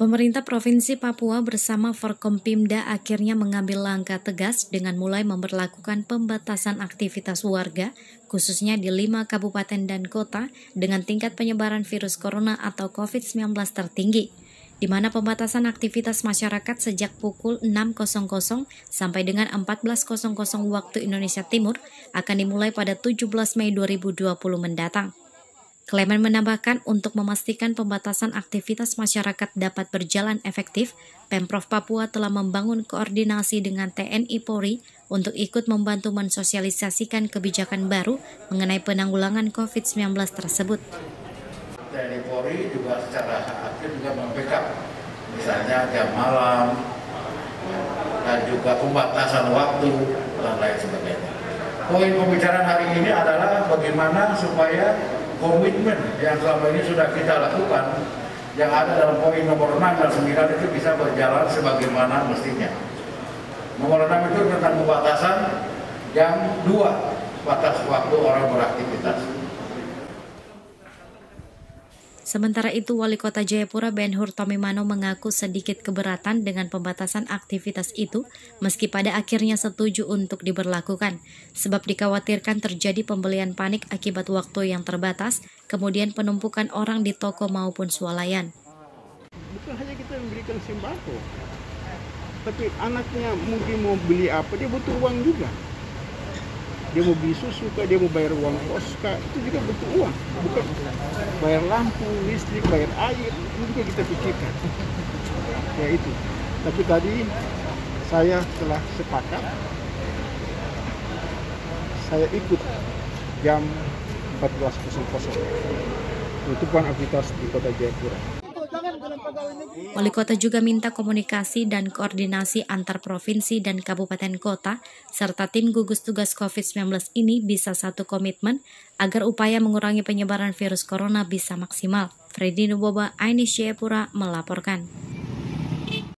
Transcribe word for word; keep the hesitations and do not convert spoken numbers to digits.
Pemerintah Provinsi Papua bersama Forkompimda akhirnya mengambil langkah tegas dengan mulai memberlakukan pembatasan aktivitas warga, khususnya di lima kabupaten dan kota dengan tingkat penyebaran virus corona atau covid sembilan belas tertinggi, di mana pembatasan aktivitas masyarakat sejak pukul enam sampai dengan empat belas waktu Indonesia Timur akan dimulai pada tujuh belas Mei dua ribu dua puluh mendatang. Klemen menambahkan untuk memastikan pembatasan aktivitas masyarakat dapat berjalan efektif, Pemprov Papua telah membangun koordinasi dengan T N I Polri untuk ikut membantu mensosialisasikan kebijakan baru mengenai penanggulangan covid sembilan belas tersebut. T N I Polri juga secara aktif juga membackup, misalnya jam malam, dan juga pembatasan waktu, dan lain sebagainya. Poin pembicaraan hari ini adalah bagaimana supaya komitmen yang selama ini sudah kita lakukan yang ada dalam poin nomor enam dan sembilan itu bisa berjalan sebagaimana mestinya. Nomor enam itu tentang pembatasan jam dua batas waktu orang beraktivitas. Sementara itu, Wali Kota Jayapura Ben Hur Tomimano mengaku sedikit keberatan dengan pembatasan aktivitas itu, meski pada akhirnya setuju untuk diberlakukan, sebab dikhawatirkan terjadi pembelian panik akibat waktu yang terbatas, kemudian penumpukan orang di toko maupun swalayan. Bukan hanya kita memberikan sembako, tapi anaknya mungkin mau beli apa, dia butuh uang juga. Dia mau beli susu kah, dia mau bayar uang kos kah, itu juga butuh uang. Bukan bayar lampu, listrik, bayar air, itu juga kita pikirkan. Ya itu. Tapi tadi saya telah sepakat, saya ikut jam empat belas tutupan aktivitas di Kota Jayapura. Wali Kota juga minta komunikasi dan koordinasi antar provinsi dan kabupaten kota, serta tim gugus tugas covid sembilan belas ini bisa satu komitmen agar upaya mengurangi penyebaran virus corona bisa maksimal. Freddy Nuboba, Ainis Jayapura melaporkan.